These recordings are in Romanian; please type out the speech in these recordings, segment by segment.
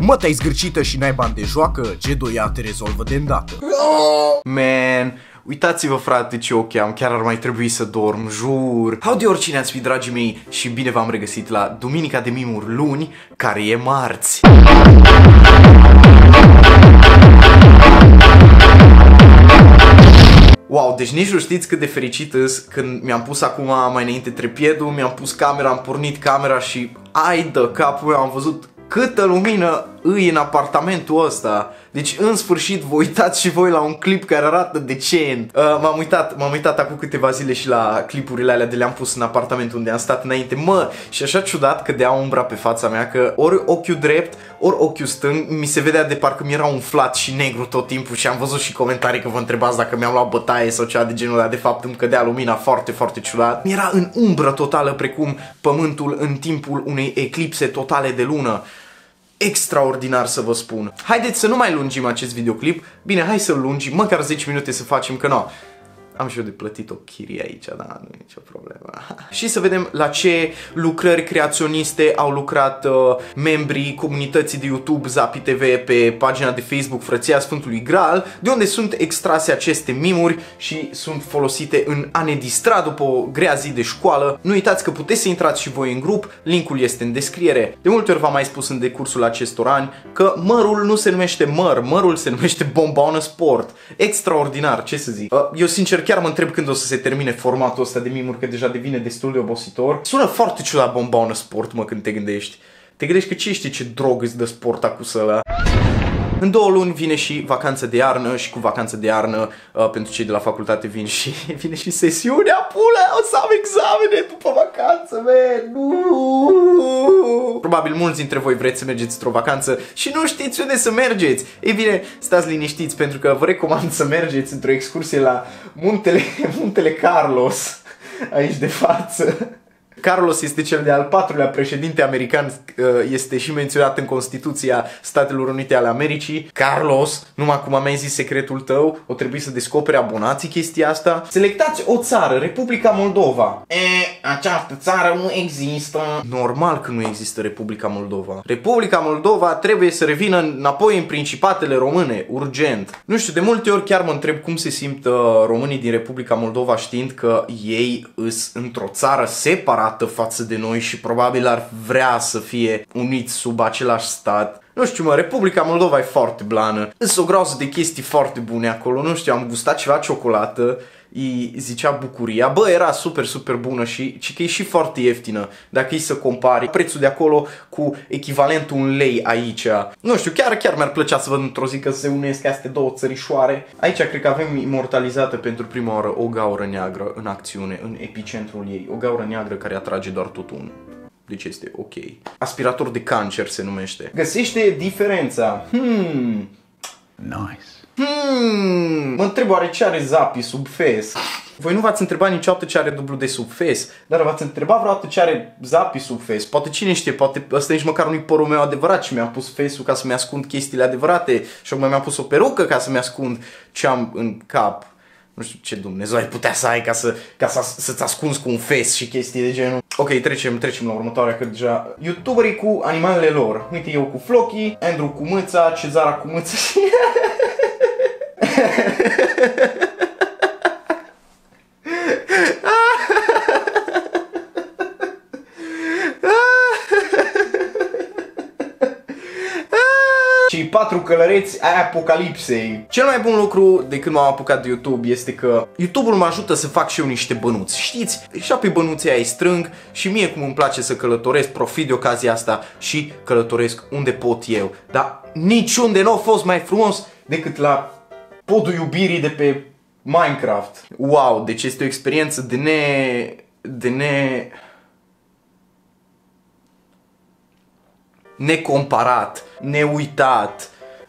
Mă, te-ai zgârcită și n-ai bani de joacă? G2A te rezolvă de îndată. Man, uitați-vă frate ce ochi am, chiar ar mai trebui să dorm, jur. How de oricine ați fi, dragii mei, și bine v-am regăsit la Duminica de Mimuri luni, care e marți. Wow, deci nici nu știți cât de fericit îs când mi-am pus acum mai înainte trepiedul, mi-am pus camera, am pornit camera și ai de capul meu, am văzut câtă lumină îi în apartamentul ăsta. Deci în sfârșit vă uitați și voi la un clip care arată decent. M-am uitat acum câteva zile și la clipurile alea de le-am pus în apartamentul unde am stat înainte. Mă, și așa ciudat că dea umbra pe fața mea, că ori ochiul drept, ori ochiul stâng mi se vedea de parcă mi era umflat și negru tot timpul. Și am văzut și comentarii că vă întrebați dacă mi-am luat bătaie sau ceva de genul ăla. De fapt îmi cădea lumina foarte, foarte ciudat. Mi-era în umbră totală, precum pământul în timpul unei eclipse totale de lună. Extraordinar, să vă spun. Haideți să nu mai lungim acest videoclip. Bine, hai să-l lungim, măcar 10 minute să facem, că nu. Am și eu de plătit o chirie aici, dar nu e nicio problemă. Și să vedem la ce lucrări creaționiste au lucrat membrii comunității de YouTube Zapi TV pe pagina de Facebook Frăția Sfântului Graal, de unde sunt extrase aceste mimuri și sunt folosite în a ne distra după o grea zi de școală. Nu uitați că puteți să intrați și voi în grup, linkul este în descriere. De multe ori v-am mai spus în decursul acestor ani că mărul nu se numește măr, mărul se numește Bomba on Sport. Extraordinar, ce să zic. Eu sincer chiar mă întreb când o să se termine formatul ăsta de mimuri, că deja devine destul de obositor. Sună foarte ciudat Bomba on Sport, mă, când te gândești. Te gândești că ce știi ce drog îți dă sport acusă ăla? În 2 luni vine și vacanța de iarnă și cu vacanța de iarnă pentru cei de la facultate vine și sesiunea, pula, o să am examene după vacanță, man. Probabil mulți dintre voi vreți să mergeți într-o vacanță și nu știți unde să mergeți. Ei bine, stați liniștiți pentru că vă recomand să mergeți într-o excursie la muntele Carlos, aici de față. Carlos este cel de-al 4-lea președinte american, este și menționat în Constituția Statelor Unite ale Americii. Carlos, numai cum am zis secretul tău, o trebuie să descopere abonații chestia asta. Selectați o țară, Republica Moldova. Această țară nu există. Normal că nu există Republica Moldova. Republica Moldova trebuie să revină înapoi în Principatele Române, urgent. Nu știu, de multe ori chiar mă întreb cum se simt românii din Republica Moldova știind că ei îs într-o țară separată față de noi și probabil ar vrea să fie uniți sub același stat. Nu știu, mă, Republica Moldova e foarte blană. Îs o groază de chestii foarte bune acolo. Nu știu, am gustat ceva ciocolată, îi zicea Bucuria. Bă, era super, super bună și că e și foarte ieftină. Dacă e să compari prețul de acolo cu echivalentul în lei aici. Nu știu, chiar mi-ar plăcea să văd într-o zi că se unesc astea două țărișoare. Aici cred că avem imortalizată pentru prima oară o gaură neagră în acțiune, în epicentrul ei. O gaură neagră care atrage doar tutun. Deci este ok. Aspirator de cancer se numește. Găsește diferența. Nice. Mă întreb oare ce are Zapi sub fes? Voi nu v-ați întrebat niciodată ce are WD sub fes, dar v-ați întrebat vreodată ce are Zapi sub fes? Poate cine știe, poate ăsta nici măcar nu-i părul meu adevărat și mi-am pus fesul ca să-mi ascund chestiile adevărate și acum mi-am pus o perucă ca să-mi ascund ce am în cap. Nu știu ce Dumnezeu ai putea să ai ca să-ți ascunzi cu un fes și chestii de genul. Ok, trecem la următoarea, că deja YouTuberii cu animalele lor. Uite, eu cu Floki, Andrew cu mâța, Cezara cu mâța și... Cei 4 călăreți ai apocalipsei. Cel mai bun lucru de când m-am apucat de YouTube este că YouTube-ul mă ajută să fac și eu niște bănuți. Știți? Și pe bănuții aia îi strâng și mie cum îmi place să călătoresc, profit de ocazia asta și călătoresc unde pot eu. Dar niciunde nu a fost mai frumos decât la podul iubirii de pe Minecraft. Wow, deci este o experiență necomparat, neuitat,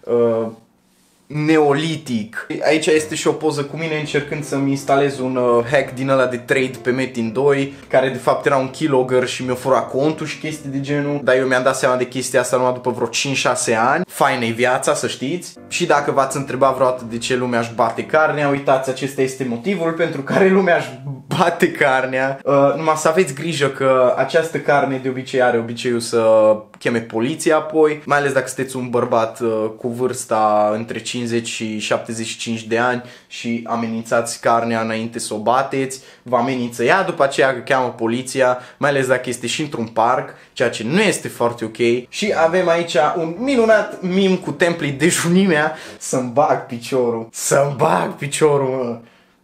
neolitic. Aici este și o poză cu mine încercând să-mi instalez un hack din ăla de trade pe Metin 2, care de fapt era un keylogger și mi-a furat contul și chestii de genul. Dar eu mi-am dat seama de chestia asta numai după vreo 5-6 ani. Faină-i viața, să știți. Și dacă v-ați întrebat vreodată de ce lumea își bate carnea, uitați, acesta este motivul pentru care lumea își bate carnea. Numai să aveți grijă că această carne de obicei are obiceiul să cheme poliția apoi, mai ales dacă sunteți un bărbat cu vârsta între 50 și 75 de ani și amenințați carnea înainte să o bateți, vă amenință ea, după aceea că cheamă poliția, mai ales dacă este și într-un parc, ceea ce nu este foarte ok. Și avem aici un minunat mim cu templii dejunimea. Să-mi bag piciorul, mă.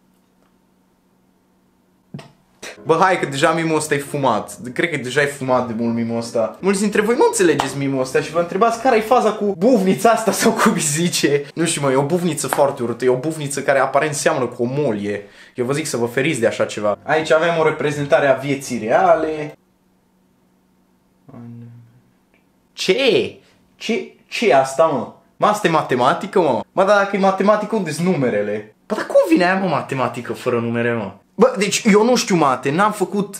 Bă, hai că deja mimul ăsta e fumat. Cred că deja e fumat de mult mimul ăsta. Mulți dintre voi nu înțelegeți mimul ăsta și vă întrebați care e faza cu bufnița asta sau cum îi zice. Nu știu, mă, e o bufniță foarte urâtă. E o bufniță care aparent seamănă cu o molie. Eu vă zic să vă feriți de așa ceva. Aici avem o reprezentare a vieții reale. Ce e asta, mă? Mă, asta e matematică, mă? Mă, dar dacă e matematică, unde sunt numerele? Bă, dar cum vine aia, mă, matematică fără numere, mă? Bă, deci eu nu știu mate, n-am făcut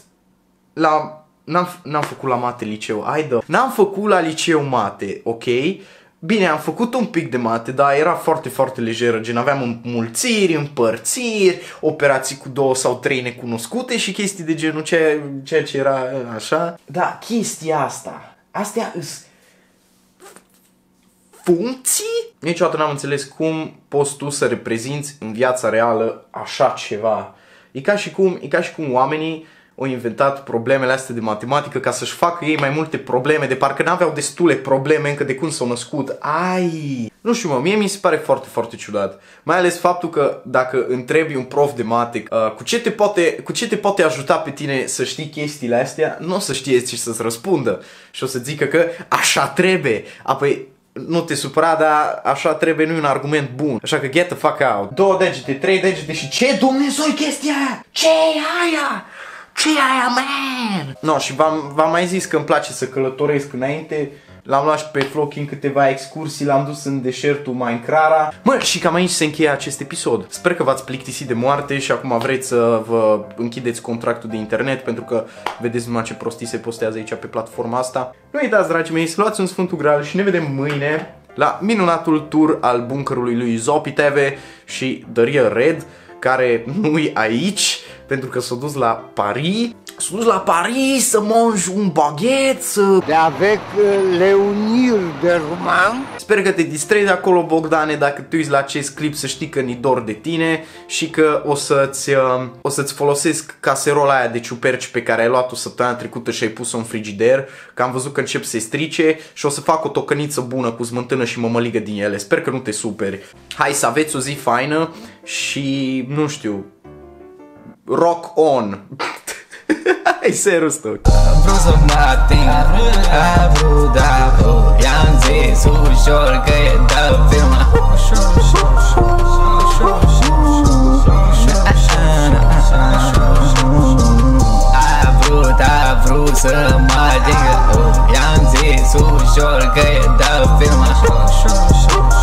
la mate liceu, n-am făcut la liceu mate, ok? Bine, am făcut un pic de mate, dar era foarte, foarte lejeră, gen aveam înmulțiri, împărțiri, operații cu 2 sau 3 necunoscute și chestii de genul ceea ce era așa. Da, chestia asta, astea îs funcții? Niciodată n-am înțeles cum poți tu să reprezinți în viața reală așa ceva. E ca și cum oamenii au inventat problemele astea de matematică ca să-și facă ei mai multe probleme, de parcă n-aveau destule probleme încă de când s-au născut. Nu știu, mă, mie mi se pare foarte, foarte ciudat. Mai ales faptul că dacă întrebi un prof de mate cu ce te poate ajuta pe tine să știi chestiile astea, nu o să știe și să-ți răspundă. Și o să zică că așa trebuie. Apoi, nu te supăra, dar așa trebuie, nu e un argument bun. Așa că get the fuck out. 2 degete, 3 degete și ce Dumnezeu-i chestia aia? Ce-i aia? Ce-i aia, man? No, și v-am mai zis că îmi place să călătoresc înainte. L-am luat și pe Floki în câteva excursii, l-am dus în deșertul Minecraft. Mă, și cam aici se încheie acest episod. Sper că v-ați plictisit de moarte și acum vreți să vă închideți contractul de internet, pentru că vedeți numai ce prostii se postează aici pe platforma asta. Nu uitați, dragii mei, să luați un Sfântul Graal și ne vedem mâine la minunatul tur al bunkerului lui Zopi TV și The Real Red, care nu-i aici, pentru că s-a dus la Paris. S-a dus la Paris să mange un baguette, de avec Leonir de Roman. Sper că te distrezi acolo, Bogdane, dacă te uiți la acest clip, să știi că ni dor de tine și că o să-ți folosesc caserola aia de ciuperci pe care ai luat-o săptămâna trecută și ai pus-o în frigider, că am văzut că încep să se strice și o să fac o tocăniță bună cu smântână și mămăligă din ele. Sper că nu te superi. Hai să aveți o zi faină și, nu știu, rock on! Hai, serios, tot. Vreau să mă ating, a vrut, i-am zis ușor că e de film. A vrut să mă ating, i-am zis ușor că e de film.